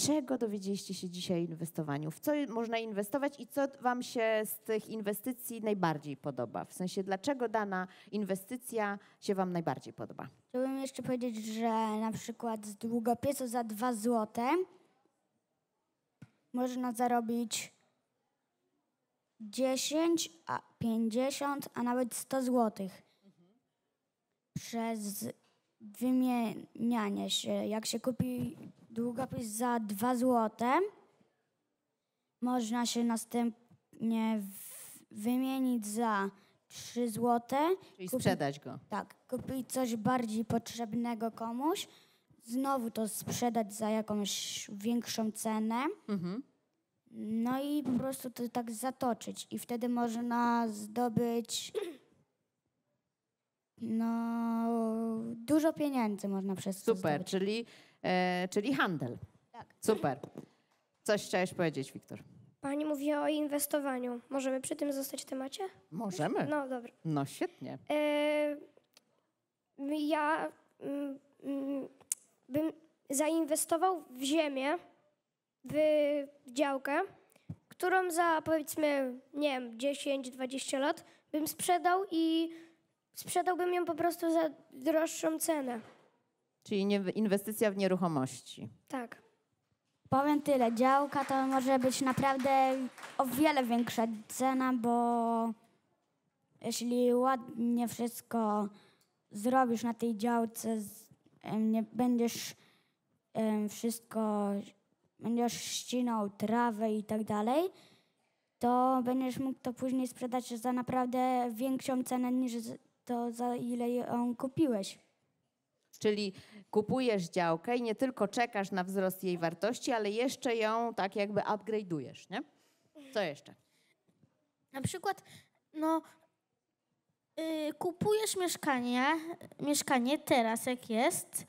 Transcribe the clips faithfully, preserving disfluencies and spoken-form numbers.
czego dowiedzieliście się dzisiaj o inwestowaniu? W co można inwestować i co wam się z tych inwestycji najbardziej podoba? W sensie, dlaczego dana inwestycja się wam najbardziej podoba? Chciałbym jeszcze powiedzieć, że na przykład z długopisu za dwa złote można zarobić dziesięć, a pięćdziesiąt, a nawet sto złotych. Przez wymienianie się. Jak się kupi długopis za dwa złote, można się następnie wymienić za trzy złote. Czyli kupić, sprzedać go. Tak, kupić coś bardziej potrzebnego komuś, znowu to sprzedać za jakąś większą cenę. Mhm. No i po prostu to tak zatoczyć i wtedy można zdobyć no dużo pieniędzy można przez to Super, zdobyć. czyli, e, czyli handel. Tak. Super. Coś chciałeś powiedzieć, Wiktor? Pani mówi o inwestowaniu. Możemy przy tym zostać w temacie? Możemy. No dobra. No świetnie. E, ja mm, mm, bym zainwestował w ziemię, w działkę, którą za powiedzmy, nie wiem, dziesięć dwadzieścia lat bym sprzedał i sprzedałbym ją po prostu za droższą cenę. Czyli nie, inwestycja w nieruchomości. Tak. Powiem tyle, działka to może być naprawdę o wiele większa cena, bo jeśli ładnie wszystko zrobisz na tej działce, nie będziesz wszystko, będziesz ścinał trawę i tak dalej, to będziesz mógł to później sprzedać za naprawdę większą cenę niż to, za ile ją kupiłeś. Czyli kupujesz działkę i nie tylko czekasz na wzrost jej wartości, ale jeszcze ją tak jakby upgrade'ujesz, nie? Co jeszcze? Na przykład, no, yy, kupujesz mieszkanie, mieszkanie teraz jak jest,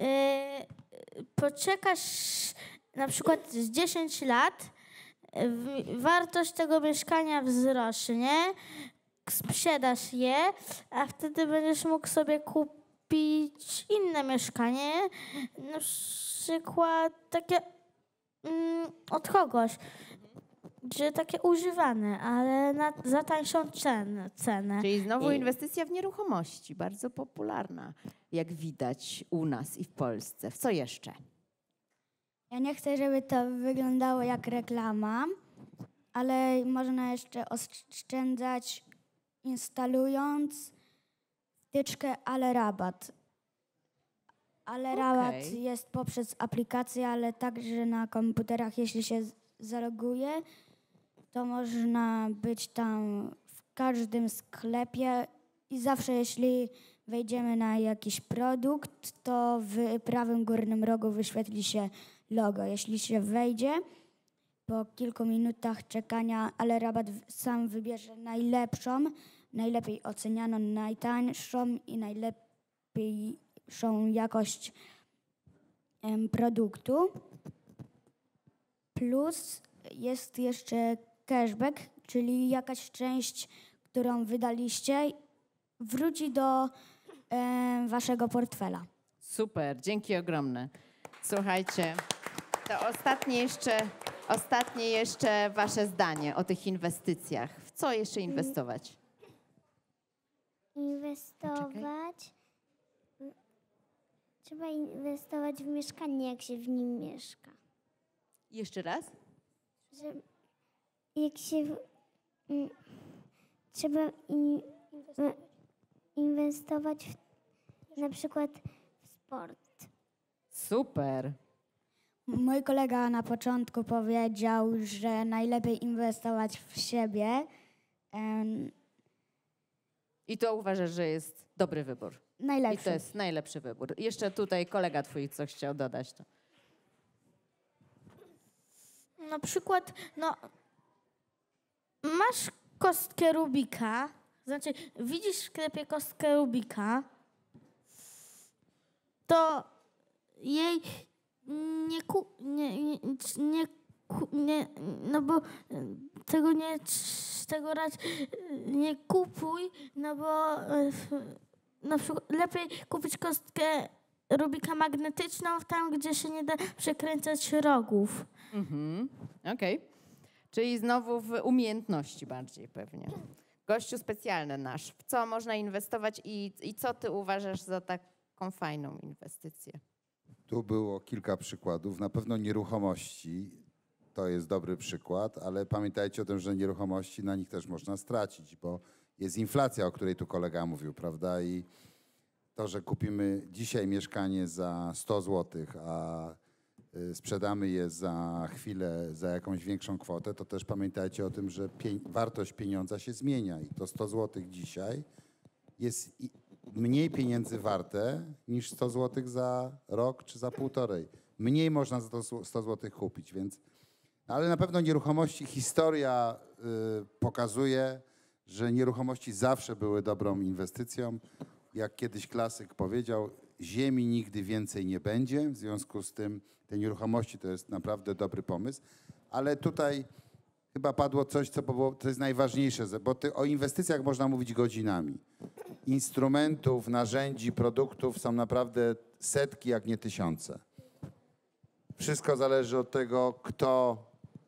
yy, poczekasz na przykład z dziesięć lat, yy, wartość tego mieszkania wzrośnie, sprzedasz je, a wtedy będziesz mógł sobie kupić kupić inne mieszkanie, na przykład takie mm, od kogoś, że takie używane, ale na, za tańszą cenę. cenę. Czyli znowu I... inwestycja w nieruchomości, bardzo popularna, jak widać u nas i w Polsce. W co jeszcze? Ja nie chcę, żeby to wyglądało jak reklama, ale można jeszcze oszczędzać instalując wtyczkę Ale Rabat. Ale okay. Rabat jest poprzez aplikację, ale także na komputerach, jeśli się zaloguje, to można być tam w każdym sklepie i zawsze jeśli wejdziemy na jakiś produkt, to w prawym górnym rogu wyświetli się logo. Jeśli się wejdzie, po kilku minutach czekania Ale Rabat sam wybierze najlepszą, najlepiej ocenianą, najtańszą i najlepszą jakość em, produktu. Plus jest jeszcze cashback, czyli jakaś część, którą wydaliście, wróci do em, waszego portfela. Super, dzięki ogromne. Słuchajcie, to ostatnie jeszcze, ostatnie jeszcze wasze zdanie o tych inwestycjach. W co jeszcze inwestować? Inwestować. Trzeba inwestować w mieszkanie, jak się w nim mieszka. Jeszcze raz? Że jak się. W, m, trzeba in, m, inwestować w, na przykład w sport. Super. Mój kolega na początku powiedział, że najlepiej inwestować w siebie. Um, I to uważasz, że jest dobry wybór. Najlepszy. I to jest najlepszy wybór. Jeszcze tutaj kolega twój coś chciał dodać. To. Na przykład, no, masz kostkę Rubika, znaczy widzisz w sklepie kostkę Rubika, to jej nie ku, nie, nie, nie, nie, no bo tego nie, tego raczej nie kupuj, no bo na przykład lepiej kupić kostkę rubikę magnetyczną tam, gdzie się nie da przekręcać rogów. Mhm. Okej. Czyli znowu w umiejętności bardziej pewnie. Gościu specjalny nasz. W co można inwestować i, i co ty uważasz za taką fajną inwestycję? Tu było kilka przykładów. Na pewno nieruchomości to jest dobry przykład, ale pamiętajcie o tym, że nieruchomości na nich też można stracić, bo jest inflacja, o której tu kolega mówił, prawda? I to, że kupimy dzisiaj mieszkanie za sto złotych, a y, sprzedamy je za chwilę za jakąś większą kwotę, to też pamiętajcie o tym, że pie wartość pieniądza się zmienia i to sto złotych dzisiaj jest i mniej pieniędzy warte niż sto złotych za rok czy za półtorej. Mniej można za to sto złotych kupić, więc ale na pewno nieruchomości, historia y, pokazuje, że nieruchomości zawsze były dobrą inwestycją. Jak kiedyś klasyk powiedział, ziemi nigdy więcej nie będzie, w związku z tym te nieruchomości to jest naprawdę dobry pomysł. Ale tutaj chyba padło coś, co, było, to jest najważniejsze, bo ty, o inwestycjach można mówić godzinami. Instrumentów, narzędzi, produktów są naprawdę setki, jak nie tysiące. Wszystko zależy od tego, kto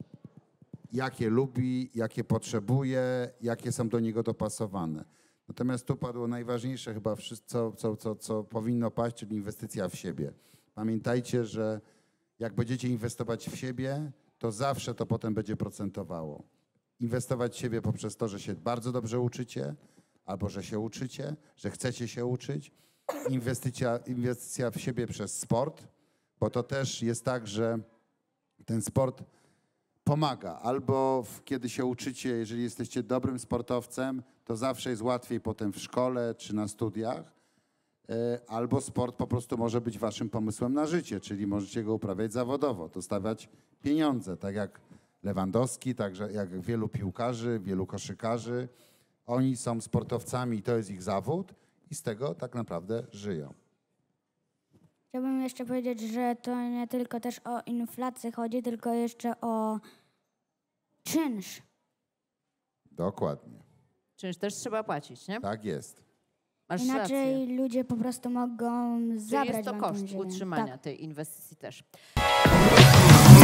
jakie lubi, jakie potrzebuje, jakie są do niego dopasowane. Natomiast tu padło najważniejsze chyba, co, co, co, co powinno paść, czyli inwestycja w siebie. Pamiętajcie, że jak będziecie inwestować w siebie, to zawsze to potem będzie procentowało. Inwestować w siebie poprzez to, że się bardzo dobrze uczycie, albo że się uczycie, że chcecie się uczyć. Inwestycja, inwestycja w siebie przez sport, bo to też jest tak, że ten sport pomaga. Albo w, kiedy się uczycie, jeżeli jesteście dobrym sportowcem, to zawsze jest łatwiej potem w szkole czy na studiach. Albo sport po prostu może być waszym pomysłem na życie, czyli możecie go uprawiać zawodowo, dostawać pieniądze, tak jak Lewandowski, tak jak wielu piłkarzy, wielu koszykarzy. Oni są sportowcami i to jest ich zawód i z tego tak naprawdę żyją. Chciałbym jeszcze powiedzieć, że to nie tylko też o inflację chodzi, tylko jeszcze o czynsz. Dokładnie. Czynsz też trzeba płacić, nie? Tak jest. Masz Inaczej rację. ludzie po prostu mogą Czyli zabrać jest to wam tą koszt ziemię. utrzymania Tak. tej inwestycji też.